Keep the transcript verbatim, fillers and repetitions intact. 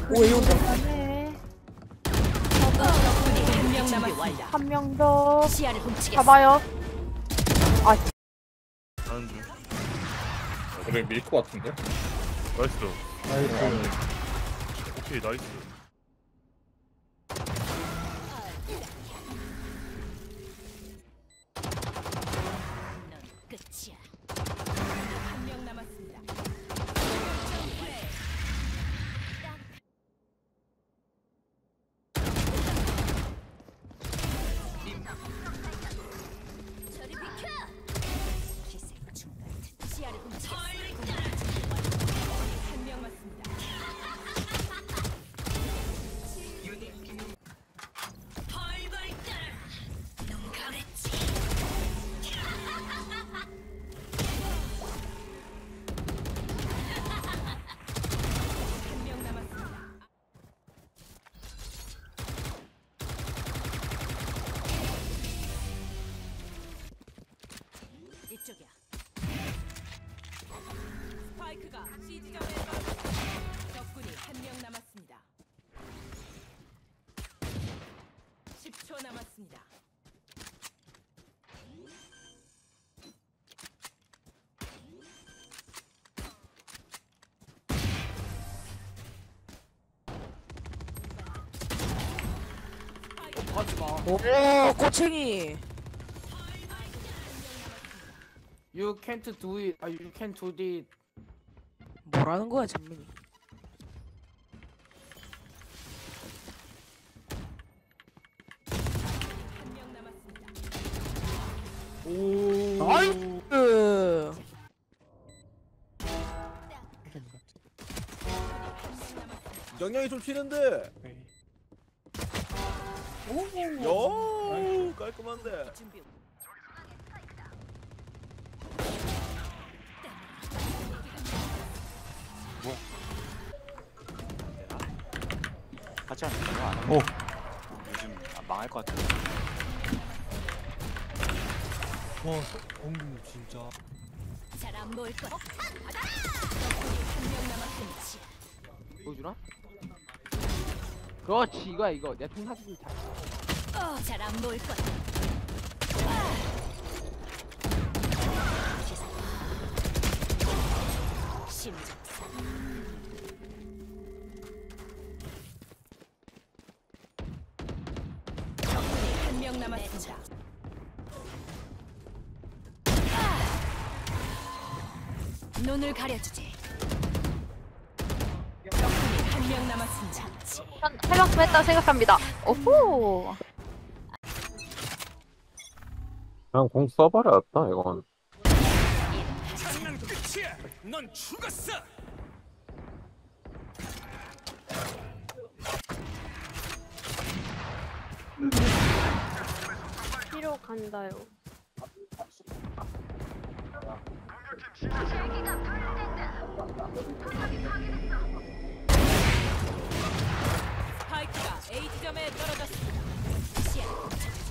오, 이혼자. 네. 한명 남았습니다. 한 명 더. 시야를 훔치겠어. 잡아요. 아, 하는 중. 그래, 밀 것 같은데? 나이스. 나이스. 오케이, 나이스. 넌 끝이야. 한 명 남았습니다. 저리 비켜. 기생충 같은 시야를 훔치겠어. 한 명 맞습니다. 한 명 남았습니다. 이쪽이야. 스파이크가 C 지점에 떨어졌습니다. 적군이 한 명 남았습니다. 십 초 남았습니다. 오, 꼬챙이. You can't do it. 아, you can't do it. 뭐라는 거야, 전민이? 한 명 남았습니다. 오. 나이스. 영향이 좀 튀는데. 오, 깔끔한데. 준비. 같이 하는 거야? 안 하고. 오. 요즘 아, 망할 것 같아. 와, 엉금 진짜. 잘 안 보일 거야. 적군이 한 명 남았습니다. 보여주나? 그렇지, 이거야, 이거. 내 통사진 잘. 어, 잘 안 보일 거야. 심장사. 적군이 한 명 남았습니다. 눈을 가려주지. 적군이 한 명 남았습니다. 한명 뺐다 생각합니다. 오호. 그냥 공 써버렸다, 이건. 장난 끝이야. 넌 죽었어. 뒤로 간다요. 스파이크가 A 지점에 떨어졌습니다. 시야.